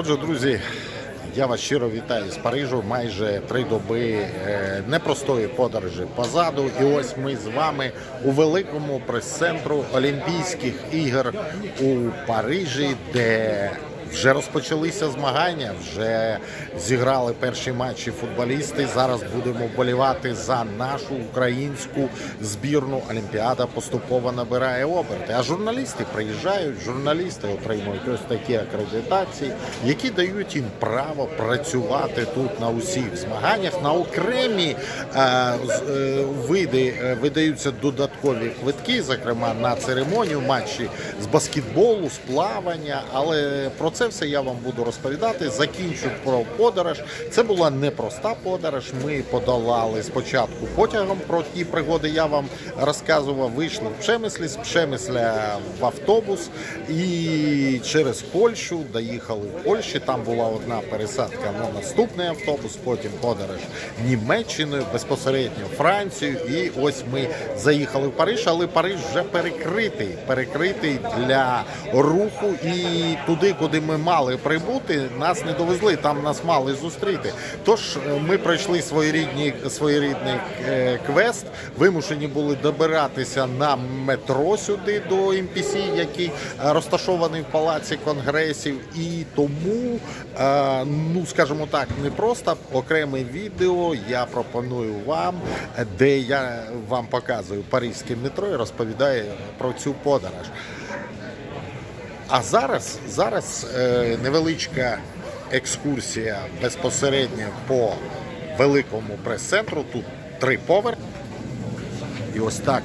Отже, друзі, я вас щиро вітаю з Парижу. Майже 3 доби непростої подорожі позаду. І ось ми з вами у великому прес-центру Олімпійських ігор у Парижі, де вже розпочалися змагання, вже зіграли перші матчі футболісти. Зараз будемо вболівати за нашу українську збірну. Олімпіада поступово набирає оберти. А журналісти приїжджають, журналісти отримують ось такі акредитації, які дають їм право працювати тут на усіх змаганнях. На окремі види видаються додаткові квитки, зокрема на церемонію, матчі з баскетболу, з плавання, але про це все я вам буду розповідати. Закінчу про подорож. Це була непроста подорож. Ми подолали спочатку потягом, про ті пригоди я вам розказував. Вийшли в Przemyśl, з Przemysля в автобус і через Польщу доїхали в Польщі. Там була одна пересадка на наступний автобус, потім подорож Німеччиною, безпосередньо Францію. І ось ми заїхали в Париж, але Париж вже перекритий для руху. І туди, куди ми мали прибути, нас не довезли, там нас мали зустріти. Тож ми пройшли своєрідний квест, вимушені були добиратися на метро сюди до MPC, який розташований в Палаці конгресів. І тому, скажімо так, не просто окреме відео я пропоную вам, де я вам показую паризьке метро і розповідаю про цю подорож. А зараз невеличка екскурсія безпосередньо по великому прес-центру. Тут 3 поверхи. І ось так,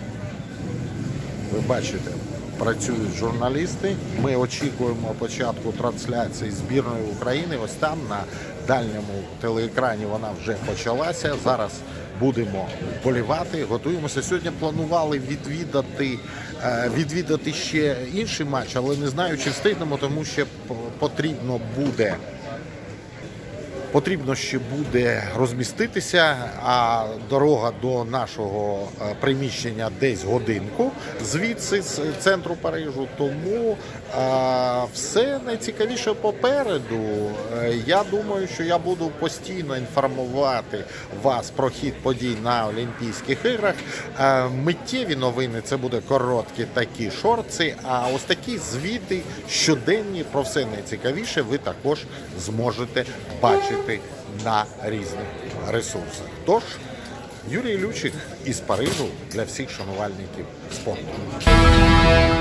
ви бачите, працюють журналісти. Ми очікуємо початку трансляції збірної України. Ось там на дальньому телеекрані вона вже почалася. Зараз будемо вболівати, готуємося. Сьогодні планували відвідати ще інший матч, але не знаю, чи встигнемо, тому що потрібно ще буде розміститися, а дорога до нашого приміщення десь годинку звідси, з центру Парижу. Тому все найцікавіше попереду. Я думаю, що я буду постійно інформувати вас про хід подій на Олімпійських іграх. Миттєві новини – це буде короткі такі шорти, а ось такі звіти щоденні про все найцікавіше ви також зможете бачити на різних ресурсах. Тож, Юрій Лючик із Парижу для всіх шанувальників спорту.